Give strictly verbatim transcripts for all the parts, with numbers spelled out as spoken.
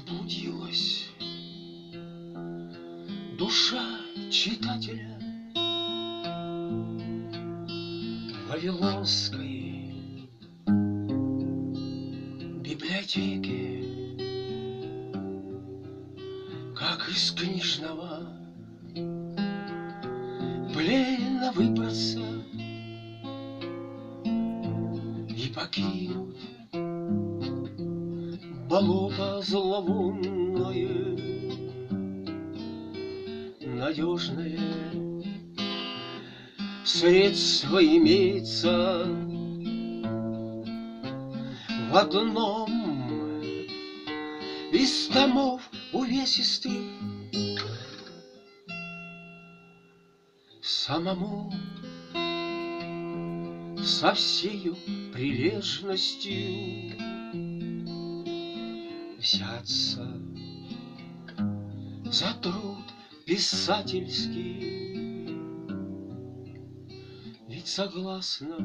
Заблудилась душа читателя в Вавилонской библиотеке, как из книжного плена выбраться и покинуть болото зловонное, надежное средство имеется в одном из томов увесистых. Самому со всею прилежностью взяться за труд писательский, ведь согласно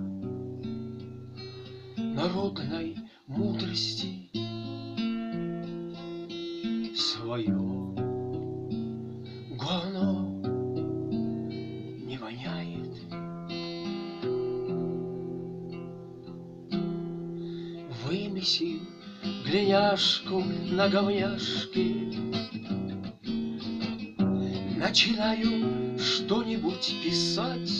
народной мудрости свое говно не воняет. Вымесив глиняшку на говняшке, начинаю что-нибудь писать,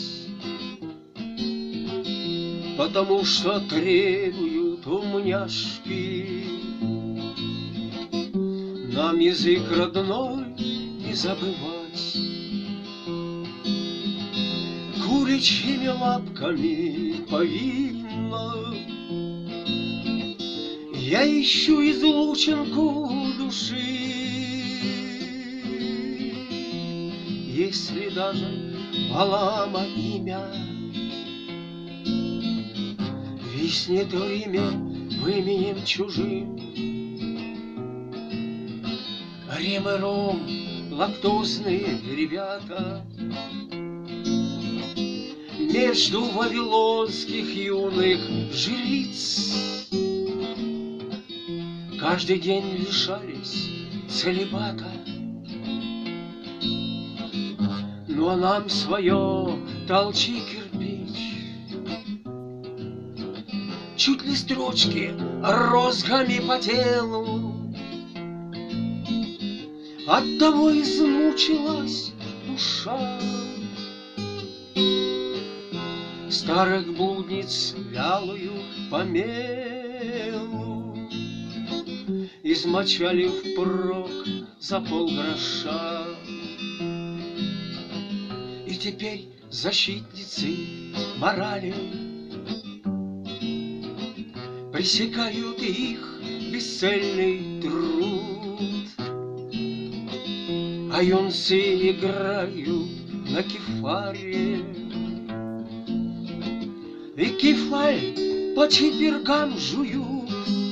потому что требуют умняшки. Нам язык родной не забывать, куричьими лапками повинно. Я ищу излучинку души, если даже Валаама имя виснет время в именем чужим. Рем и ром, лактозные ребята, между вавилонских юных жриц каждый день лишались целибата. Ну а нам свое толчи кирпич, чуть ли строчки розгами по телу. Оттого измучилась душа старых блудниц вялую помелу измочали впрок за полгроша. И теперь защитницы морали пресекают их бесцельный труд, а юнцы играют на кефаре, и кефаль по четвергам жуют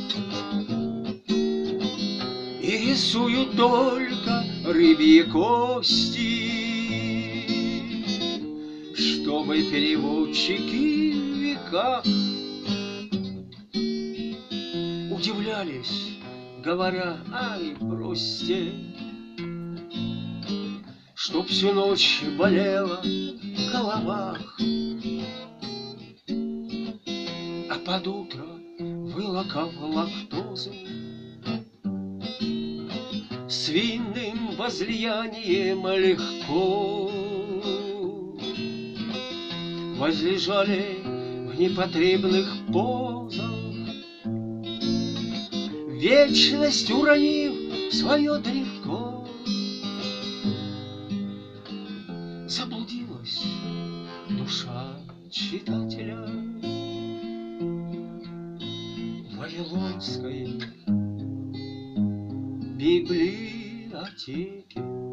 и рисуют только рыбьи кости, чтобы переводчики в веках удивлялись, говоря: ай, бросьте, чтоб всю ночь болела в головах, а под утро, вылокав лактозу, с винным возлиянием легко возлежали в непотребных позах, вечность уронив свое древко. Заблудилась душа читателя в Вавилонской библиотеке.